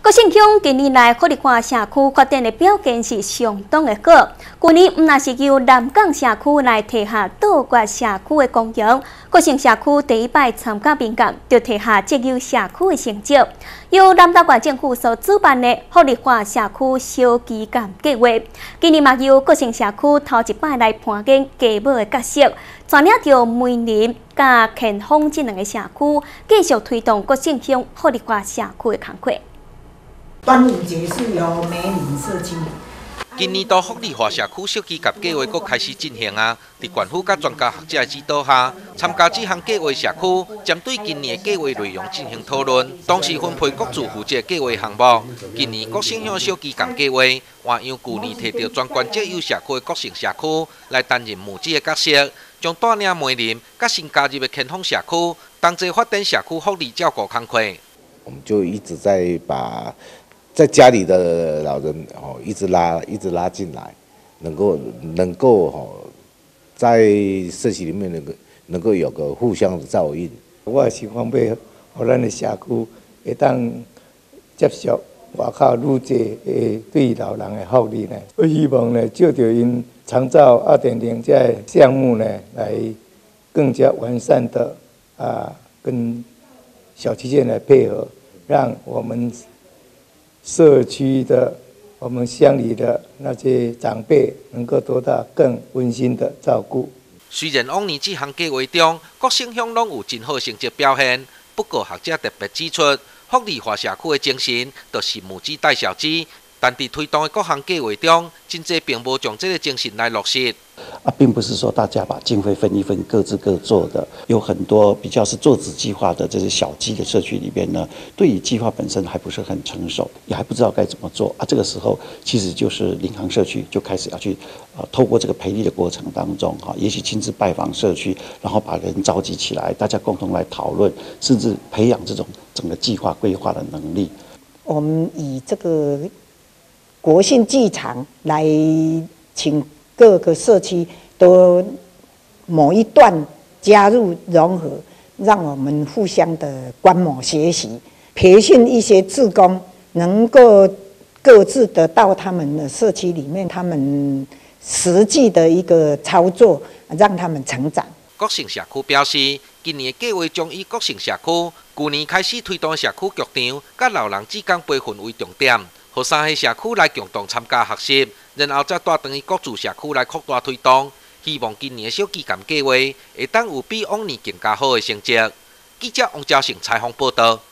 国姓乡今年来福利化社区发展的表现是相当的好。去年毋但是由南港社区来提下倒挂社区的公营，国姓社区第一摆参加评鉴，就提下节约社区的成绩。由南投县政府所主办的福利化社区小基金计划，今年嘛由国姓社区头一摆来扮演家母的角色，全领着梅林甲乾丰这两个社区，继续推动国姓乡福利化社区的工作。 端午节是由梅林社区。 今年度福利化社区小基金计划佫开始进行啊！伫县府甲专家学者的指导下，参加这项计划社区针对今年的计划内容进行讨论，同时分配各自负责计划项目。今年国姓乡小基金计划换样旧年摕到专关节有社区的国姓社区来担任母子的角色，将带领梅林甲新加入的乾丰社区同齐发展社区福利照顾工作。 我们就一直在把在家里的老人一直拉进来，能够在社区里面能够有个互相的照应。 我也希望要互咱的社区会当接受外口愈济对老人的福利呢。我希望呢，借着因长照2.0这项目呢，来更加完善的跟小区县来配合，让我们社区的、我们乡里的那些长辈能够得到更温馨的照顾。 虽然往年这项计划中，各省乡拢有真好成绩表现，不过学者特别指出，福利化社区的精神就是母子带小鸡，但在推动的各项计划中，真济并无将这个精神来落实。 并不是说大家把经费分一分，各自各做的，有很多比较是做子计划的这些小鸡的社区里边呢，对于计划本身还不是很成熟，也还不知道该怎么做这个时候，其实就是领航社区就开始要去透过这个培力的过程当中也许亲自拜访社区，然后把人召集起来，大家共同来讨论，甚至培养这种整个计划规划的能力。 我们以这个国姓剧场来请各个社区都某一段加入融合，让我们互相的观摩学习，培训一些志工，能够各自得到他们的社区里面他们实际的一个操作，让他们成长。 国姓社区表示，今年的计划将以国姓社区去年开始推动的社区剧场，甲老人之间培训为重点。互三个社区来共同参加学习，然后再带转去各自社区来扩大推动。希望今年的小基金计划会当有比往年更加好的成绩。记者王兆成采访报道。